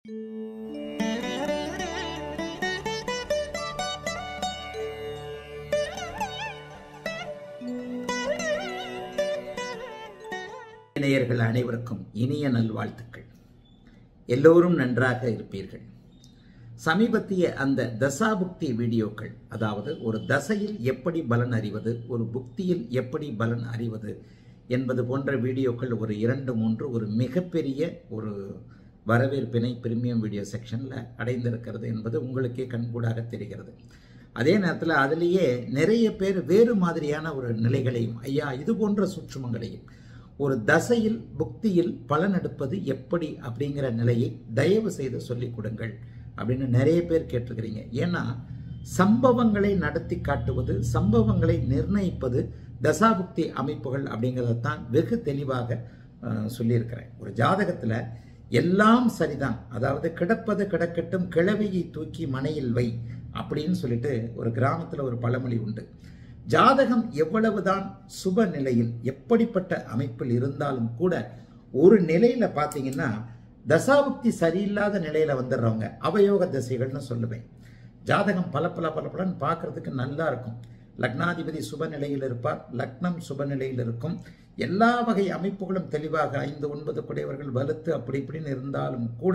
நேயர்கள் அனைவருக்கும் இனிய நல்வாழ்த்துக்கள். எல்லோரும் நன்றாக இருப்பீர்கள். சமீபத்திய அந்த தசாபுக்தி வீடியோக்கள், அதாவது ஒரு தசையில் எப்படி பலன் அறிவது, ஒரு புக்தியில் எப்படி பலன் அறிவது என்பது போன்ற வீடியோக்கள் ஒரு 2-3 ஒரு மிகப்பெரிய ஒரு வரவேற்பினை பிரீமியம் வீடியோ செக்ஷனில் அடைந்திருக்கிறது என்பது உங்களுக்கே கண்கூடாக தெரிகிறது. அதே நேரத்தில் அதிலேயே நிறைய பேர் வேறு மாதிரியான ஒரு நிலைகளையும், ஐயா இது போன்ற சூட்சுமங்களையும், ஒரு தசையில் புக்தியில் பலன் எடுப்பது எப்படி அப்படிங்கிற நிலையை தயவு செய்து சொல்லிக் கொடுங்கள் அப்படின்னு நிறைய பேர் கேட்டிருக்கிறீங்க. ஏன்னா சம்பவங்களை நடத்தி காட்டுவது, சம்பவங்களை நிர்ணயிப்பது தசாபுக்தி அமைப்புகள் அப்படிங்கிறத தான் வெகு தெளிவாக சொல்லியிருக்கிறேன். ஒரு ஜாதகத்தில் எல்லாம் சரிதான், அதாவது கிடப்பது கிடக்கட்டும் கிழவியை தூக்கி மனையில் வை அப்படின்னு சொல்லிட்டு ஒரு கிராமத்தில் ஒரு பழமொழி உண்டு. ஜாதகம் எவ்வளவுதான் சுப நிலையில் எப்படிப்பட்ட அமைப்பில் இருந்தாலும் கூட ஒரு நிலையில பார்த்தீங்கன்னா தசாபுக்தி சரியில்லாத நிலையில வந்துடுறவங்க அவயோக திசைகள்னு சொல்லுவேன். ஜாதகம் பலன்னு பார்க்கறதுக்கு நல்லா இருக்கும். லக்னாதிபதி சுப நிலையில் இருப்பார், லக்னம் சுப நிலையில் இருக்கும், எல்லா வகை அமைப்புகளும் தெளிவாக 5-9 குடையவர்கள் வலுத்து அப்படி இப்படின்னு இருந்தாலும் கூட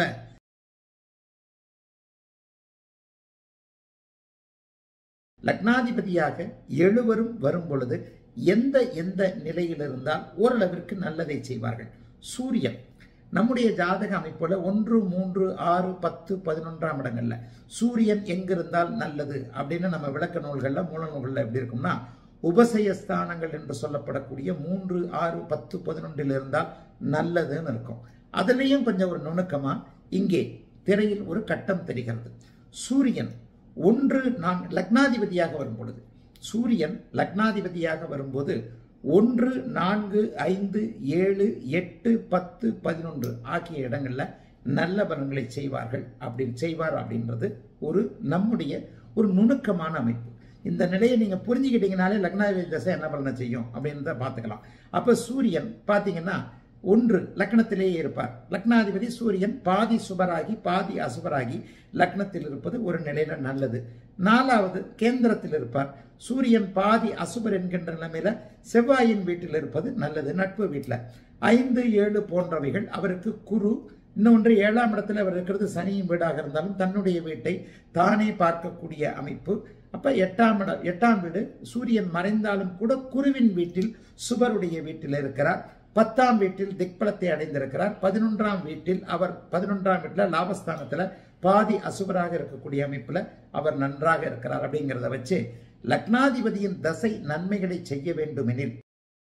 லக்னாதிபதியாக எழுவரும் வரும் பொழுது எந்த நிலையில் இருந்தால் ஓரளவிற்கு நல்லதை செய்வார்கள். சூரியன் நம்முடைய ஜாதக அமைப்புல 1, 3, 6, 10, 11ஆம் இடங்கள்ல சூரியன் எங்கிருந்தால் நல்லது அப்படின்னு நம்ம விளக்க நூல்கள்ல மூல நூல்கள்ல எப்படி இருக்கும்னா, உபசயஸ்தானங்கள் என்று சொல்லப்படக்கூடிய 3, 6, 10, 11 இருந்தால் நல்லதுன்னு இருக்கும். அதுலேயும் கொஞ்சம் ஒரு நுணுக்கமா இங்கே திரையில் ஒரு கட்டம் தெரிகிறது. சூரியன் 1 லக்னாதிபதியாக வரும் பொழுது, சூரியன் லக்னாதிபதியாக வரும்போது 1, 4, 5, 7, 8, 10, 11 ஆகிய இடங்கள்ல நல்ல பலன்களை செய்வார் அப்படின்றது ஒரு நம்முடைய ஒரு நுணுக்கமான அமைப்பு. இந்த நிலையை நீங்க புரிஞ்சுக்கிட்டீங்கனாலே லக்னாதிபதி தசை என்ன பலனை செய்யும் அப்படின்னு பார்த்துக்கலாம். அப்ப சூரியன் பாத்தீங்கன்னா 1 லக்னத்திலேயே இருப்பார். லக்னாதிபதி சூரியன் பாதி சுபராகி பாதி அசுபராகி லக்னத்தில் இருப்பது ஒரு நிலையில நல்லது. 4வது கேந்திரத்தில் இருப்பார். சூரியன் பாதி அசுபர் என்கின்ற நிலைமையில செவ்வாயின் வீட்டில் இருப்பது நல்லது, நட்பு வீட்டில். 5, 7 போன்றவைகள் அவருக்கு குரு. இன்னொன்று 7ஆம் இடத்துல அவர் இருக்கிறது சனியின் வீடாக இருந்தாலும் தன்னுடைய வீட்டை தானே பார்க்கக்கூடிய அமைப்பு. அப்ப 8ஆம் வீடு சூரியன் மறைந்தாலும் கூட குருவின் வீட்டில் சுபருடைய வீட்டில் இருக்கிறார். 10ஆம் வீட்டில் திக்பலத்தை அடைந்திருக்கிறார். 11ஆம் வீட்டில் அவர் 11ஆம் வீட்டில் லாபஸ்தானத்துல பாதி அசுபராக இருக்கக்கூடிய அமைப்புல அவர் நன்றாக இருக்கிறார். அப்படிங்கிறத வச்சு லக்னாதிபதியின் தசை நன்மைகளை செய்ய வேண்டும் எனில்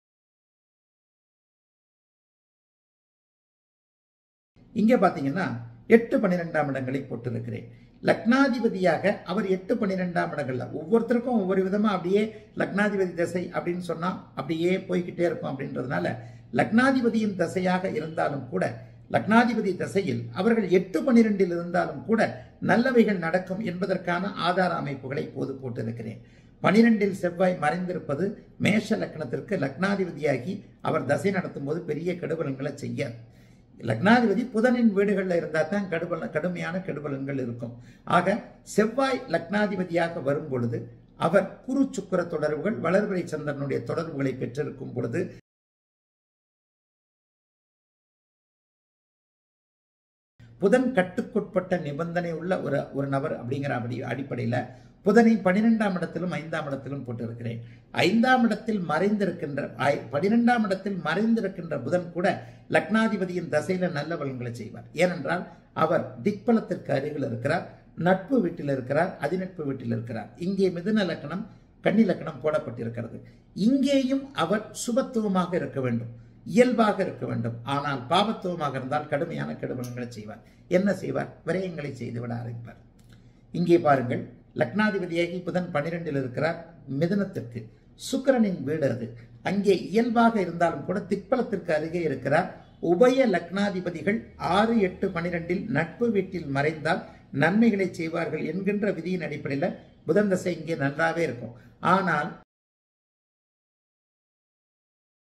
இங்க பாத்தீங்கன்னா 8, 12ஆம் இடங்களை போட்டிருக்கிறேன். லக்னாதிபதியாக அவர் 8, 12ஆம் இடங்கள்ல ஒவ்வொருத்தருக்கும் ஒவ்வொரு விதமா அப்படியே லக்னாதிபதி தசை அப்படின்னு சொன்னா அப்படியே போய்கிட்டே இருக்கும். அப்படின்றதுனால லக்னாதிபதியின் தசையாக இருந்தாலும் கூட லக்னாதிபதி தசையில் அவர்கள் 8, 12 இருந்தாலும் கூட நல்லவைகள் நடக்கும் என்பதற்கான ஆதார அமைப்புகளை இப்போது போட்டிருக்கிறேன். 12 செவ்வாய் மறைந்திருப்பது மேஷ லக்னத்திற்கு லக்னாதிபதியாகி அவர் தசை நடத்தும் போது பெரிய கெடுபலன்களை செய்ய. லக்னாதிபதி புதனின் வீடுகளில் இருந்தால் தான் கடுமையான கெடுபலன்கள் இருக்கும். ஆக செவ்வாய் லக்னாதிபதியாக வரும் பொழுது அவர் குரு சுக்கிர தொடர்புகள், வளர்பிறை சந்திரனுடைய தொடர்புகளை பெற்றிருக்கும் பொழுது புதன் கட்டுக்குட்பட்ட நிபந்தனை உள்ள ஒரு நபர் அப்படிங்கிற அடிப்படையில் புதனை 12ஆம் இடத்திலும் 5ஆம் இடத்திலும் போட்டிருக்கிறேன். 5ஆம் இடத்தில் மறைந்திருக்கின்ற 12ஆம் இடத்தில் மறைந்திருக்கின்ற புதன் கூட லக்னாதிபதியின் தசையில நல்ல பலன்களை செய்வார். ஏனென்றால் அவர் திக்பலத்திற்கு அருகில் இருக்கிறார், நட்பு வீட்டில் இருக்கிறார், அதிநட்பு வீட்டில் இருக்கிறார். இங்கே மிதுன லக்னம் கன்னி லக்னம் போடப்பட்டிருக்கிறது. இங்கேயும் அவர் சுபத்துவமாக இருக்க வேண்டும், இயல்பாக இருக்க வேண்டும். ஆனால் பாபத்துவமாக இருந்தால் கடுமையான கெடுபலன்களை செய்வார். என்ன செய்வார்? விரயங்களை செய்துவிட ஆரம்பிப்பார். இங்கே பாருங்கள், லக்னாதிபதியாகி புதன் 12இல் இருக்கிறார். மிதுனத்திற்கு சுக்கிரனின் வீடு அது. அங்கே இயல்பாக இருந்தாலும் கூட திக்பலத்திற்கு அருகே இருக்கிறார். உபய லக்னாதிபதிகள் 6, 8, 12இல் நட்பு வீட்டில் மறைந்தால் நன்மைகளை செய்வார்கள் என்கின்ற விதியின் அடிப்படையில் புதன் தசை இங்கே நன்றாகவே இருக்கும். ஆனால்